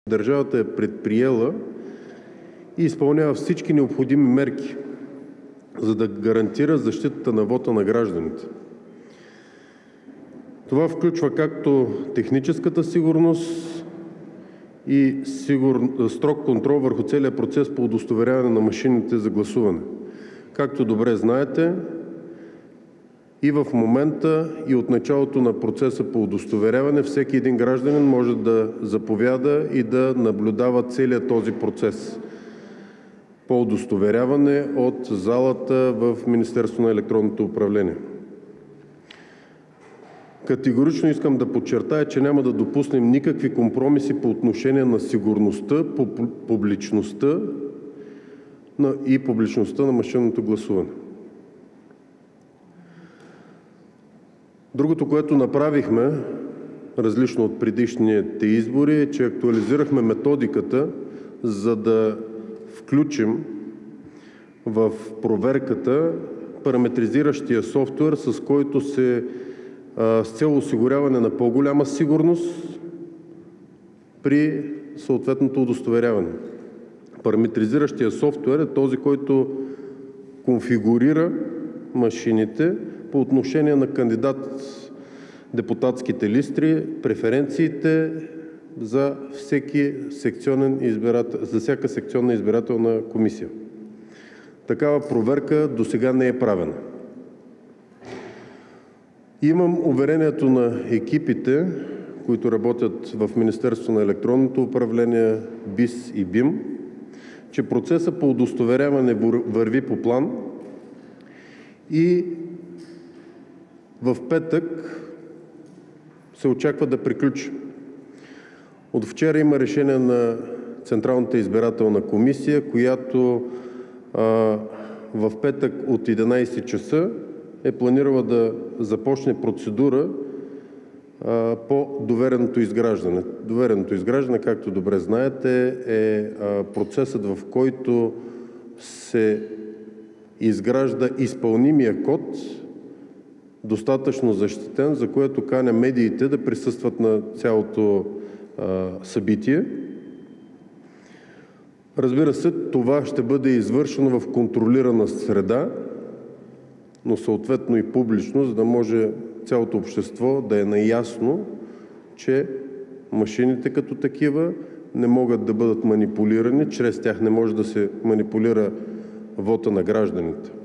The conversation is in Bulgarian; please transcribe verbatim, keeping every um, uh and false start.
Държавата е предприела и изпълнява всички необходими мерки, за да гарантира защитата на вота на гражданите. Това включва както техническата сигурност и сигур... строг контрол върху целия процес по удостоверяване на машините за гласуване. Както добре знаете, и в момента, и от началото на процеса по удостоверяване, всеки един гражданин може да заповяда и да наблюдава целият този процес по удостоверяване от залата в Министерството на електронното управление. Категорично искам да подчертая, че няма да допуснем никакви компромиси по отношение на сигурността, публичността и публичността на машинното гласуване. Другото, което направихме, различно от предишните избори, е, че актуализирахме методиката, за да включим в проверката параметризиращия софтуер, с който се с цел осигуряване на по-голяма сигурност при съответното удостоверяване. Параметризиращия софтуер е този, който конфигурира машините по отношение на кандидат депутатските листи, преференциите за, всеки секционен избирател, за всяка секционна избирателна комисия. Такава проверка досега не е правена. Имам уверението на екипите, които работят в Министерството на електронното управление, БИС и БИМ, че процесът по удостоверяване върви по план и в петък се очаква да приключи. От вчера има решение на Централната избирателна комисия, която а, в петък от единайсет часа е планирала да започне процедура а, по довереното изграждане. Довереното изграждане, както добре знаете, е а, процесът, в който се изгражда изпълнимия код, достатъчно защитен, за което каня медиите да присъстват на цялото а, събитие. Разбира се, това ще бъде извършено в контролирана среда, но съответно и публично, за да може цялото общество да е наясно, че машините като такива не могат да бъдат манипулирани, чрез тях не може да се манипулира вота на гражданите.